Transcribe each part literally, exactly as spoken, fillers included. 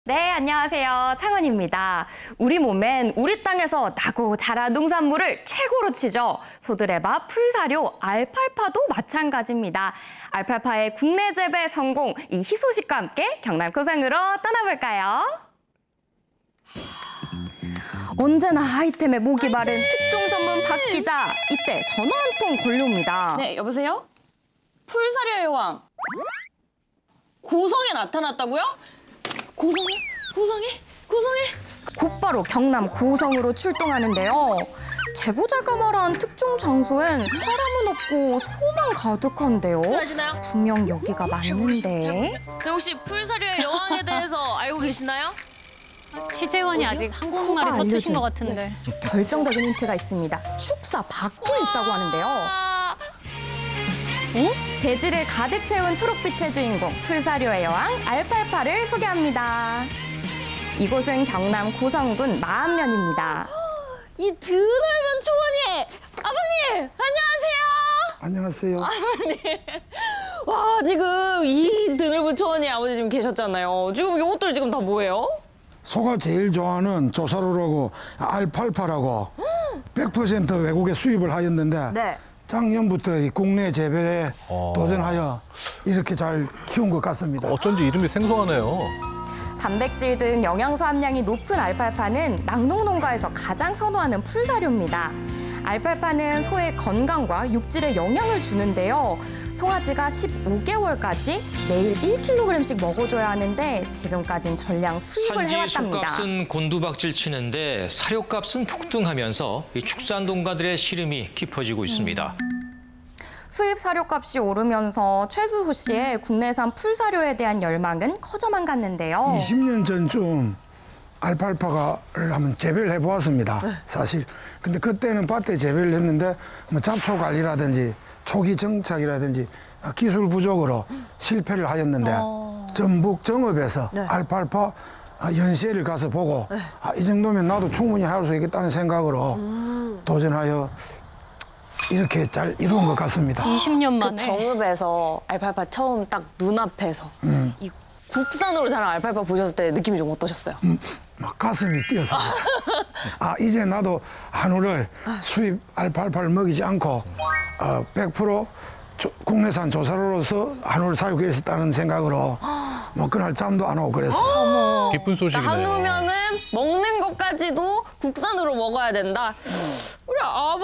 네, 안녕하세요. 창은입니다. 우리 몸엔 우리 땅에서 나고 자란 농산물을 최고로 치죠. 소드레바, 풀사료, 알팔파도 마찬가지입니다. 알팔파의 국내 재배 성공, 이 희소식과 함께 경남 고성으로 떠나볼까요? 언제나 아이템에 목이 마른 특종 전문 박 기자. 이때 전화 한 통 걸려옵니다. 네, 여보세요? 풀사료의 왕. 고성에 나타났다고요? 고성에? 고성에? 고성에? 곧바로 경남 고성으로 출동하는데요. 제보자가 말한 특종 장소엔 사람은 없고 소만 가득한데요. 아시나요? 분명 여기가 맞는데. 네, 혹시 풀사료의 여왕에 대해서 알고 계시나요? 취재원이 아직 한국말이 서투신 것 같은데. 결정적인 힌트가 있습니다. 축사 밖에 있다고 하는데요. 어? 대지를 가득 채운 초록빛의 주인공, 풀사료의 여왕 알팔파를 소개합니다. 이곳은 경남 고성군 마안면입니다. 이 드넓은 초원이! 아버님! 안녕하세요! 안녕하세요. 아버님! 와, 지금 이 드넓은 초원에 아버지 지금 계셨잖아요. 지금 이것들 지금 다 뭐예요? 소가 제일 좋아하는 조사료라고 알팔파라고 백 퍼센트 외국에 수입을 하였는데 네. 작년부터 이 국내 재배에 어... 도전하여 이렇게 잘 키운 것 같습니다. 어쩐지 이름이 생소하네요. 단백질 등 영양소 함량이 높은 알팔파는 낙농농가에서 가장 선호하는 풀사료입니다. 알팔파는 소의 건강과 육질에 영향을 주는데요. 송아지가 십오 개월까지 매일 일 킬로그램씩 먹어줘야 하는데 지금까진 전량 수입을 해왔답니다. 산지 소값은 곤두박질 치는데 사료값은 폭등하면서 이 축산농가들의 시름이 깊어지고 있습니다. 수입 사료값이 오르면서 최수호 씨의 국내산 풀사료에 대한 열망은 커져만 갔는데요. 이십 년 전쯤 알팔파를 한번 재배를 해보았습니다. 사실. 근데 그때는 밭에 재배를 했는데 뭐 잡초 관리라든지 초기 정착이라든지 기술 부족으로 실패를 하였는데 어... 전북 정읍에서 네. 알팔파 연시회를 가서 보고 네. 아, 이 정도면 나도 충분히 할 수 있겠다는 생각으로 음... 도전하여 이렇게 잘 이루은 것 같습니다. 이십 년 만에. 그 정읍에서 알팔파 처음 딱 눈앞에서 음. 이 국산으로 자란 알팔파 보셨을 때 느낌이 좀 어떠셨어요? 음, 막 가슴이 뛰었습니다. 아, 이제 나도 한우를 수입 알팔파를 먹이지 않고 어, 백 퍼센트 조, 국내산 조사료로서 한우를 사육했다는 생각으로 뭐 그날 잠도 안 오고 그랬어요. 기쁜 소식이네요. 한우면은 먹는 것까지도 국산으로 먹어야 된다. 우리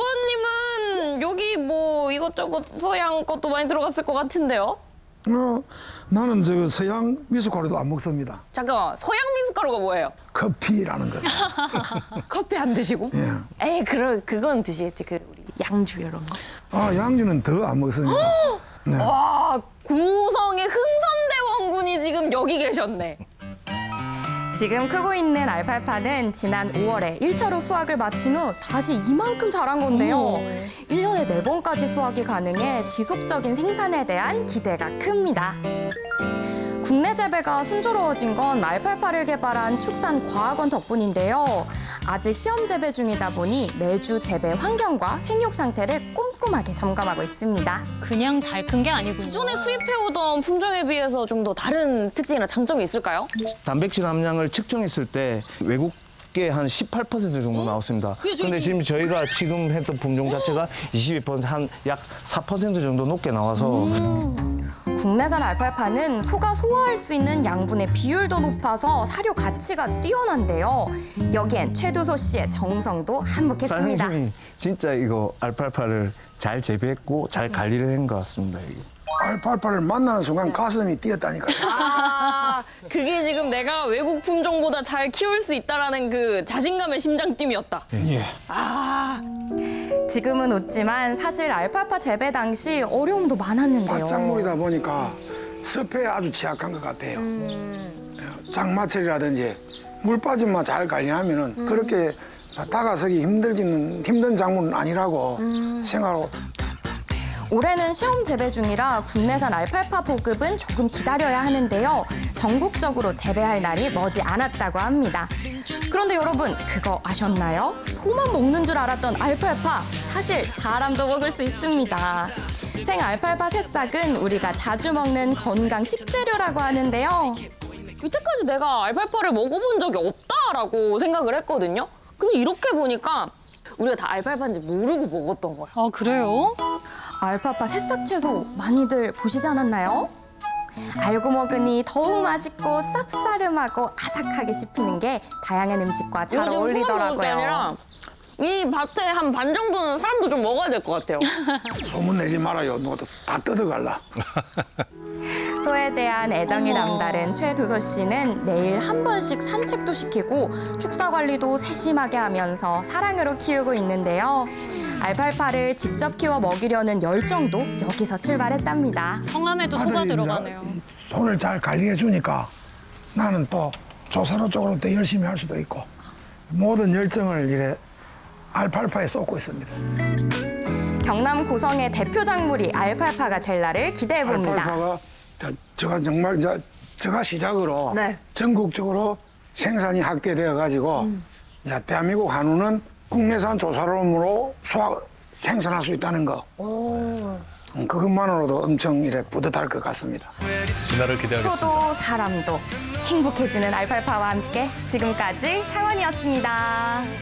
아버님은 여기 뭐 이것저것 서양 것도 많이 들어갔을 것 같은데요? 어, 나는 저 서양 미숫가루도 안 먹습니다. 잠깐만, 서양 미숫가루가 뭐예요? 커피라는 거. 커피 안 드시고? 예. 에이, 그럼 그건 드시겠지. 그 우리 양주 이런 거. 아, 양주는 더 안 먹습니다. 네. 와, 고성의 흥선대 원군이 지금 여기 계셨네. 지금 크고 있는 알팔파는 지난 오월에 일 차로 수확을 마친 후 다시 이만큼 자란 건데요. 일 년에 네 번까지 수확이 가능해 지속적인 생산에 대한 기대가 큽니다. 국내 재배가 순조로워진 건 알팔파를 개발한 축산과학원 덕분인데요. 아직 시험 재배 중이다 보니 매주 재배 환경과 생육 상태를 꼼꼼하게 점검하고 있습니다. 그냥 잘 큰 게 아니군요. 기존에 수입해오던 품종에 비해서 좀 더 다른 특징이나 장점이 있을까요? 단백질 함량을 측정했을 때 외국 한 십팔 퍼센트 정도 나왔습니다. 그런데 지금 저희가 지금 했던 품종 자체가 이십이 퍼센트, 한 약 사 퍼센트 정도 높게 나와서 음. 국내산 알팔파는 소가 소화할 수 있는 양분의 비율도 높아서 사료 가치가 뛰어난데요. 여기엔 최두소 씨의 정성도 한몫했습니다. 사장님이 진짜 이거 알팔파를 잘 재배했고 잘 관리를 한 것 같습니다. 여기. 알팔파를 만나는 순간 가슴이 뛰었다니까요. 아, 그게 지금 내가 외국 품종보다 잘 키울 수 있다라는 그 자신감의 심장뛰기였다. 예. 아. 지금은 웃지만 사실 알팔파 재배 당시 어려움도 많았는데요. 밭작물이다 보니까 습해에 아주 취약한 것 같아요. 음. 장마철이라든지 물 빠짐만 잘 관리하면은 음. 그렇게 다가서기 힘들지는 힘든 작물은 아니라고 음. 생각하고. 올해는 시험 재배 중이라 국내산 알팔파 보급은 조금 기다려야 하는데요. 전국적으로 재배할 날이 머지 않았다고 합니다. 그런데 여러분, 그거 아셨나요? 소만 먹는 줄 알았던 알팔파, 사실 사람도 먹을 수 있습니다. 생 알팔파 새싹은 우리가 자주 먹는 건강 식재료라고 하는데요. 여태까지 내가 알팔파를 먹어본 적이 없다라고 생각을 했거든요. 근데 이렇게 보니까 우리가 다 알팔파인지 모르고 먹었던 거야. 아, 그래요? 알파파 새싹 채소 많이들 보시지 않았나요? 알고 먹으니 더욱 맛있고 쌉싸름하고 아삭하게 씹히는 게 다양한 음식과 잘 이거 지금 소만 먹을 게 어울리더라고요. 아니라 이 밭에 한 반 정도는 사람도 좀 먹어야 될 것 같아요. 소문 내지 말아요. 너도 다 뜯어갈라. 소에 대한 애정이 남다른 최두소 씨는 매일 한 번씩 산책도 시키고 축사 관리도 세심하게 하면서 사랑으로 키우고 있는데요. 알팔파를 직접 키워 먹이려는 열정도 여기서 출발했답니다. 성함에도 소가 아들이 들어가네요. 이제 소를 잘 관리해 주니까 나는 또 조사로 쪽으로 또 열심히 할 수도 있고 모든 열정을 이래 알팔파에 쏟고 있습니다. 경남 고성의 대표 작물이 알팔파가 될 날을 기대해 봅니다. 알팔파가 저- 제가 정말 저, 제가 시작으로 네. 전국적으로 생산이 확대되어 가지고 이제 대한민국 한우는 국내산 조사로움으로 소화 생산할 수 있다는 거. 음, 그것만으로도 엄청 이래 뿌듯할 것 같습니다. 그날을 기대하겠습니다. 소도 사람도 행복해지는 알팔파와 함께 지금까지 창원이었습니다.